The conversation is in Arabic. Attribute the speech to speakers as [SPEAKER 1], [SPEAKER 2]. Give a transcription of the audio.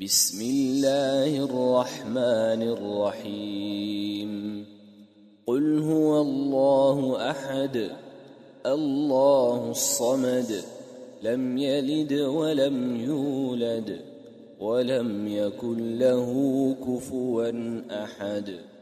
[SPEAKER 1] بسم الله الرحمن الرحيم قل هو الله أحد الله الصمد لم يلد ولم يولد ولم يكن له كفوا أحد